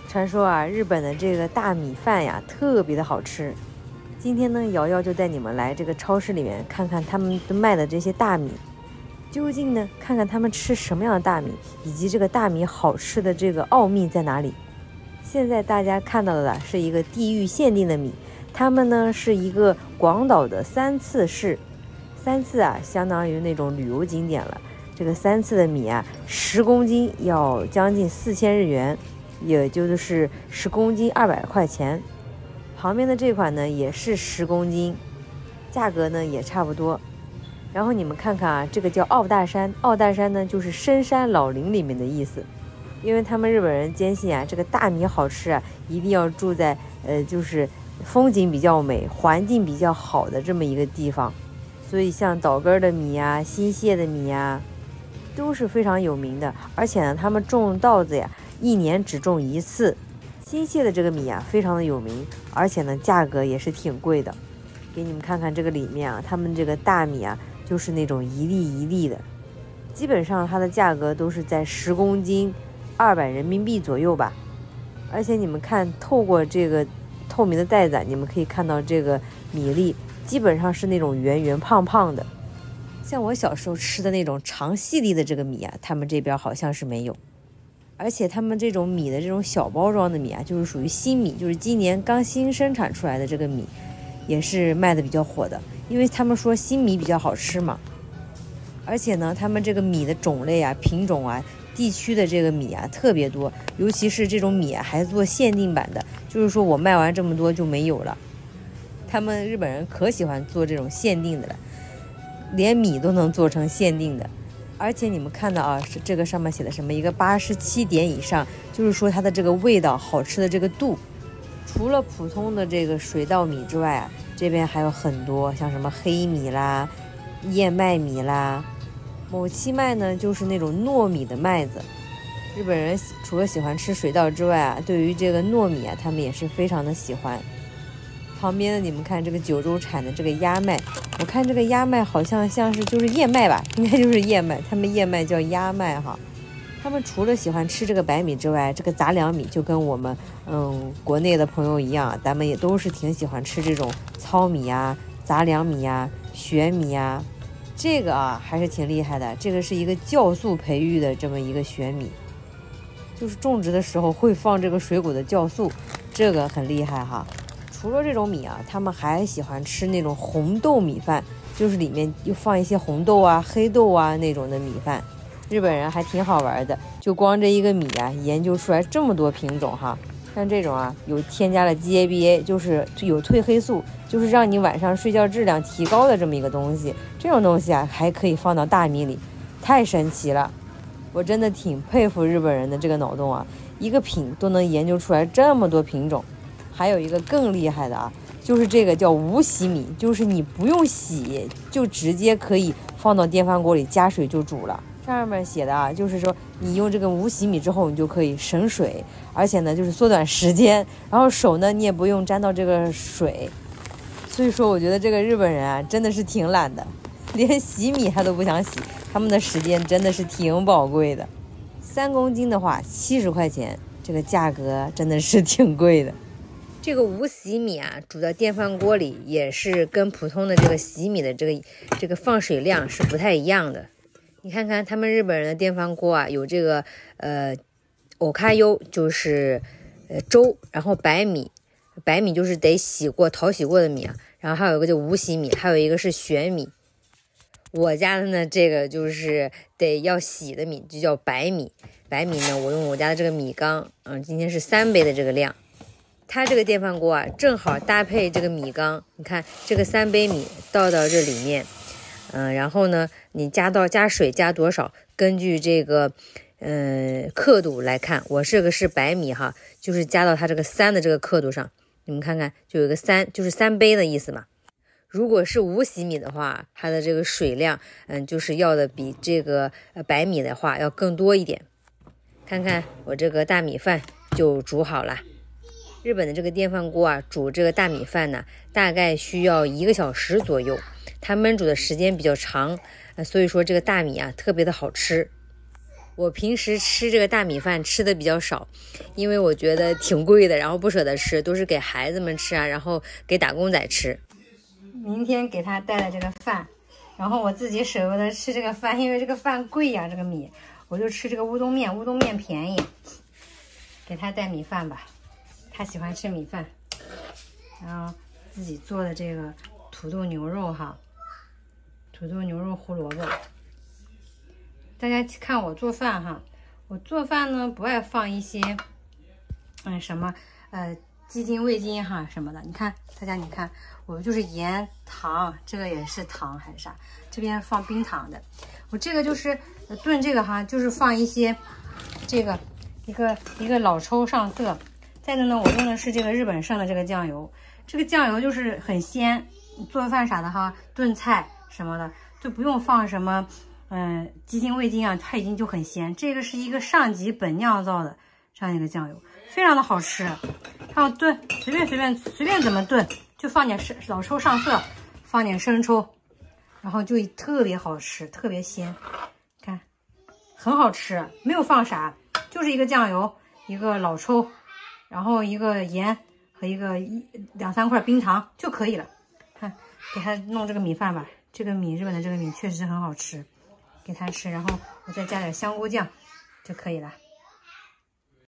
传说啊，日本的这个大米饭呀，特别的好吃。今天呢，瑶瑶就带你们来这个超市里面看看他们卖的这些大米，究竟呢，看看他们吃什么样的大米，以及这个大米好吃的这个奥秘在哪里。现在大家看到的是一个地域限定的米，他们呢是一个广岛的三次市，三次啊，相当于那种旅游景点了。这个三次的米啊，10公斤要将近4000日元，也就是10公斤200块钱。旁边的这款呢也是10公斤，价格呢也差不多。然后你们看看啊，这个叫奥大山，奥大山呢就是深山老林里面的意思，因为他们日本人坚信啊，这个大米好吃啊，一定要住在就是风景比较美、环境比较好的这么一个地方。所以像岛根的米啊、新泻的米啊，都是非常有名的。而且呢，他们种稻子呀，一年只种一次。新泻的这个米啊，非常的有名，而且呢，价格也是挺贵的。给你们看看这个里面啊，他们这个大米啊，就是那种一粒一粒的，基本上它的价格都是在10公斤200人民币左右吧。而且你们看，透过这个透明的袋子，你们可以看到这个米粒基本上是那种圆圆胖胖的。像我小时候吃的那种长细粒的这个米啊，他们这边好像是没有。而且他们这种米的这种小包装的米啊，就是属于新米，就是今年刚新生产出来的这个米，也是卖的比较火的，因为他们说新米比较好吃嘛。而且呢，他们这个米的种类啊、品种啊、地区的这个米啊特别多，尤其是这种米啊还做限定版的，就是说我卖完这么多就没有了。他们日本人可喜欢做这种限定的了，连米都能做成限定的。而且你们看到啊，是这个上面写的什么一个87点以上，就是说它的这个味道好吃的这个度。除了普通的这个水稻米之外啊，这边还有很多像什么黑米啦、燕麦米啦。某七麦呢就是那种糯米的麦子。日本人除了喜欢吃水稻之外啊，对于这个糯米啊，他们也是非常的喜欢。旁边的你们看这个九州产的这个鸭麦，我看这个鸭麦好像是就是燕麦吧，应该就是燕麦，他们燕麦叫鸭麦哈。他们除了喜欢吃这个白米之外，这个杂粮米就跟我们国内的朋友一样，咱们也都是挺喜欢吃这种糙米啊、杂粮米啊、玄米啊。这个啊还是挺厉害的，这个是一个酵素培育的这么一个玄米，就是种植的时候会放这个水果的酵素，这个很厉害哈。除了这种米啊，他们还喜欢吃那种红豆米饭，就是里面又放一些红豆啊、黑豆啊那种的米饭。日本人还挺好玩的，就光这一个米啊，研究出来这么多品种哈。像这种啊，有添加了 GABA， 就是有褪黑素，就是让你晚上睡觉质量提高的这么一个东西。这种东西啊，还可以放到大米里，太神奇了。我真的挺佩服日本人的这个脑洞啊，一个品都能研究出来这么多品种。还有一个更厉害的啊，就是这个叫无洗米，就是你不用洗，就直接可以放到电饭锅里加水就煮了。上面写的啊，就是说你用这个无洗米之后，你就可以省水，而且呢就是缩短时间，然后手呢你也不用沾到这个水。所以说我觉得这个日本人啊真的是挺懒的，连洗米他都不想洗，他们的时间真的是挺宝贵的。3公斤的话70块钱，这个价格真的是挺贵的。这个无洗米啊，煮到电饭锅里也是跟普通的这个洗米的这个放水量是不太一样的。你看看他们日本人的电饭锅啊，有这个欧卡优，就是粥，然后白米就是得洗过、淘洗过的米啊，然后还有一个就无洗米，还有一个是玄米。我家的呢，这个就是得要洗的米，就叫白米。白米呢，我用我家的这个米缸，今天是3杯的这个量。它这个电饭锅啊，正好搭配这个米缸。你看这个3杯米倒到这里面，然后呢，你加水加多少，根据这个刻度来看。我这个是白米哈，就是加到它这个3的这个刻度上。你们看看，就有个3，就是3杯的意思嘛。如果是无洗米的话，它的这个水量，就是要的比这个白米的话要更多一点。看看我这个大米饭就煮好了。日本的这个电饭锅啊，煮这个大米饭呢，大概需要1个小时左右，它焖煮的时间比较长，所以说这个大米啊特别的好吃。 我平时吃这个大米饭吃的比较少，因为我觉得挺贵的，然后不舍得吃，都是给孩子们吃啊，然后给打工仔吃。明天给他带了这个饭，然后我自己舍不得吃这个饭，因为这个饭贵呀，这个米，我就吃这个乌冬面，乌冬面便宜，给他带米饭吧，他喜欢吃米饭。然后自己做的这个土豆牛肉哈，土豆牛肉胡萝卜。大家看我做饭哈，我做饭呢不爱放一些什么鸡精味精哈什么的。你看大家，你看我就是盐糖，这个也是糖还是啥，这边放冰糖的。我这个就是炖这个哈，就是放一些这个一个老抽上色。再的呢，我用的是这个日本盛的这个酱油，这个酱油就是很鲜，做饭啥的哈，炖菜什么的就不用放什么鸡精味精啊，它已经就很鲜。这个是一个上级本酿造的这样一个酱油，非常的好吃。还有炖，随便怎么炖，就放点老抽上色，放点生抽，然后就特别好吃，特别鲜，看很好吃，没有放啥，就是一个酱油，一个老抽，然后一个盐和2、3块冰糖就可以了。看，给他弄这个米饭吧，这个米日本的这个米确实很好吃，给他吃，然后我再加点香菇酱就可以了。